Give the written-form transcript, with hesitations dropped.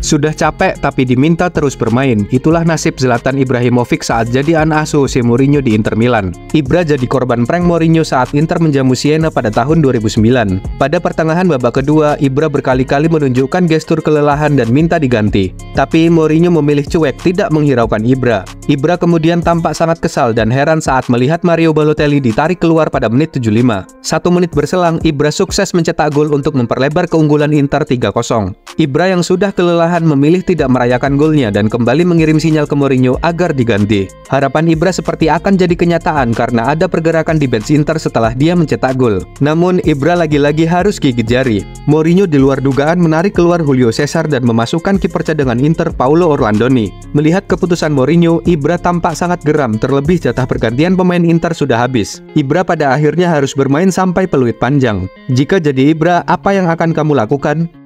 Sudah capek tapi diminta terus bermain. Itulah nasib Zlatan Ibrahimovic saat jadi anak asuh Jose Mourinho di Inter Milan. Ibra jadi korban prank Mourinho saat Inter menjamu Siena pada tahun 2009. Pada pertengahan babak kedua, Ibra berkali-kali menunjukkan gestur kelelahan dan minta diganti. Tapi Mourinho memilih cuek, tidak menghiraukan Ibra. Ibra kemudian tampak sangat kesal dan heran saat melihat Mario Balotelli ditarik keluar pada menit 75. 1 menit berselang, Ibra sukses mencetak gol untuk memperlebar keunggulan Inter 3-0. Ibra yang sudah kelelahan memilih tidak merayakan golnya dan kembali mengirim sinyal ke Mourinho agar diganti. Harapan Ibra seperti akan jadi kenyataan karena ada pergerakan di bench Inter setelah dia mencetak gol. Namun Ibra lagi-lagi harus gigit jari. Mourinho di luar dugaan menarik keluar Julio Cesar dan memasukkan kiper cadangan Inter Paulo Orlandoni. Melihat keputusan Mourinho, Ibra tampak sangat geram, terlebih jatah pergantian pemain Inter sudah habis. Ibra pada akhirnya harus bermain sampai peluit panjang. Jika jadi Ibra, apa yang akan kamu lakukan?